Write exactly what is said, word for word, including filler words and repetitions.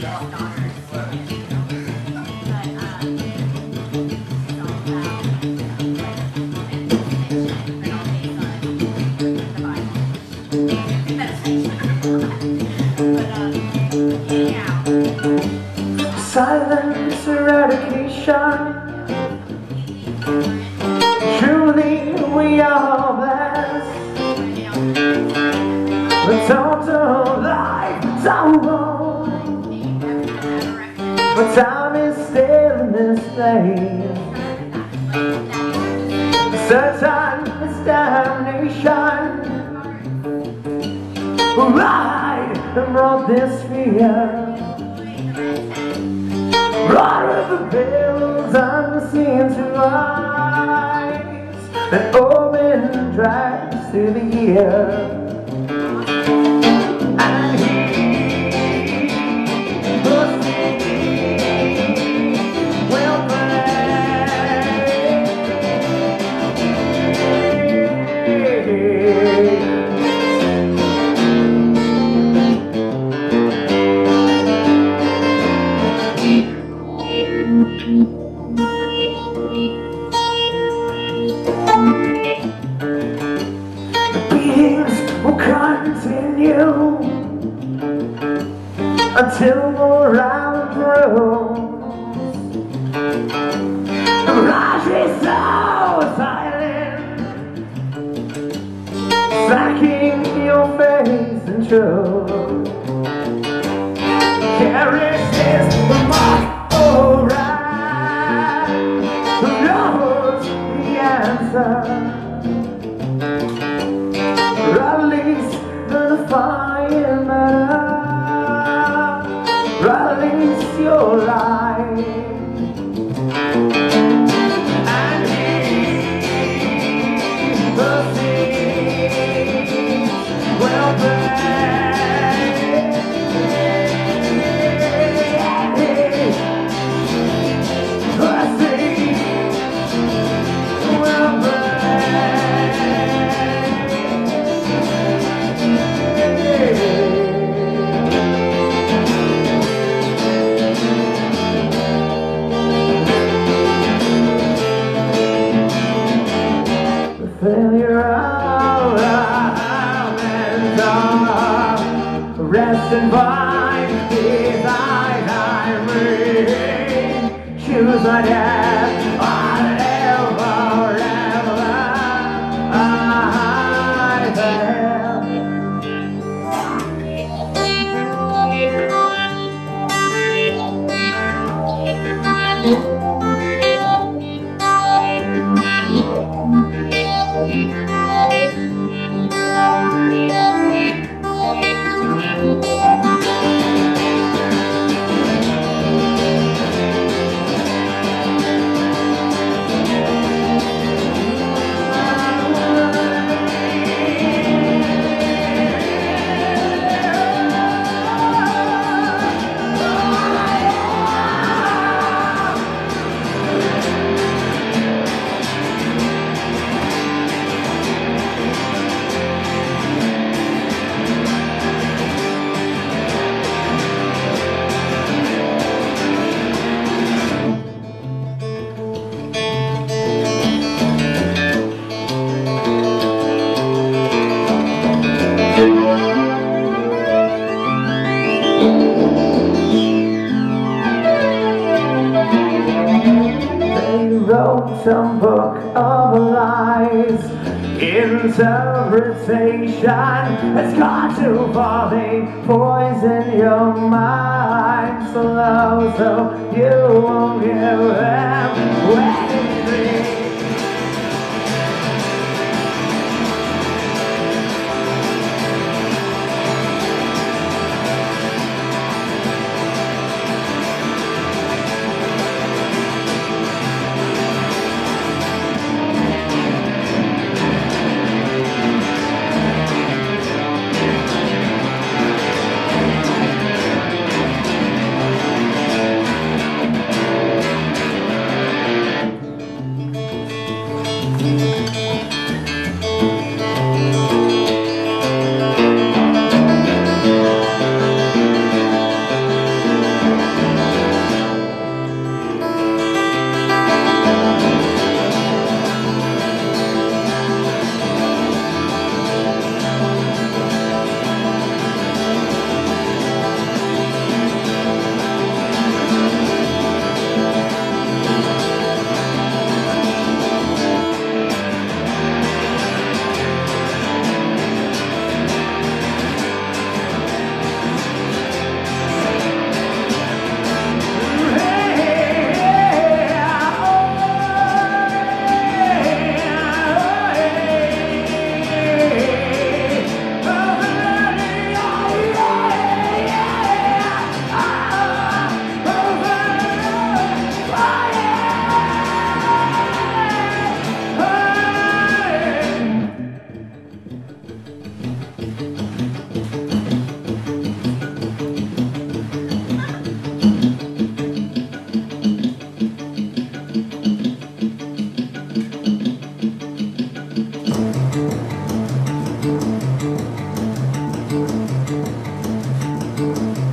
Silence eradication. Truly we are blessed. The total life is over. But time is still in this place. Certain is damnation. I brought this fear. Brought with the bills unseen to eyes that open drags through the year. And he must will continue until we're round through. The rush is so silent, smacking your face and truth. Carries this the mark, alright. Who knows the answer? Release the fire matter. Release your life. And leave the seas will burn. The seas will burn. Failure out and dark, rest and find his eyes I read. Choose my death, whatever, ever I fail. Some book of lies, interpretation has gone too far. They poison your mind so low, so you won't give them anything. Thank